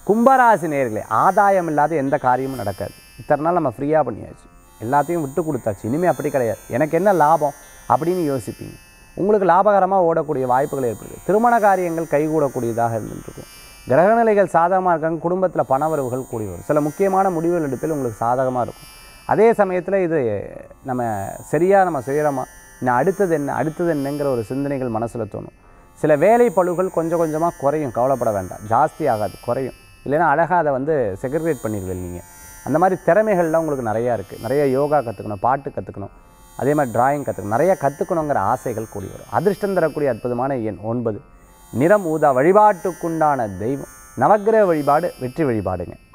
கும்பராசி நேயர்களே, ஆதாயம் இல்லாத எந்த காரியமும் நடக்காது. இத்தனை நாள் நம்ம ஃப்ரீயாக பண்ணியாச்சு, எல்லாத்தையும் விட்டு கொடுத்தாச்சு, இனிமேல் அப்படி கிடையாது, எனக்கு என்ன லாபம் அப்படின்னு யோசிப்பீங்க. உங்களுக்கு லாபகரமாக ஓடக்கூடிய வாய்ப்புகள் ஏற்படுது. திருமண காரியங்கள் கைகூடக்கூடியதாக இருந்துருக்கும். கிரகநிலைகள் சாதகமாக இருக்காங்க. குடும்பத்தில் பணவரவுகள் கூடி வரும். சில முக்கியமான முடிவுகள் எடுப்பில் உங்களுக்கு சாதகமாக இருக்கும். அதே சமயத்தில் இது நம்ம சரியாக நம்ம செய்கிறோமா, இன்னும் அடுத்தது என்னங்கிற ஒரு சிந்தனைகள் மனசில் தோணும். சில வேலை பளுகள் கொஞ்சம் கொஞ்சமாக குறையும், கவலைப்பட வேண்டாம், ஜாஸ்தி ஆகாது, குறையும். இல்லைன்னா அழகாக அதை வந்து செக்ரிகேட் பண்ணிடுவீங்க நீங்கள். அந்த மாதிரி திறமைகள்லாம் உங்களுக்கு நிறையா இருக்குது. நிறைய யோகா கற்றுக்கணும், பாட்டு கற்றுக்கணும், அதே மாதிரி டிராயிங் கற்றுக்கணும், நிறையா கற்றுக்கணுங்கிற ஆசைகள் கூடி வரும். அதிர்ஷ்டம் தரக்கூடிய அற்புதமான எண் 9. நிறம் ஊதா. வழிபாட்டுக்குண்டான தெய்வம் நவக்கிரக வழிபாடு, வெற்றி வழிபாடுங்க.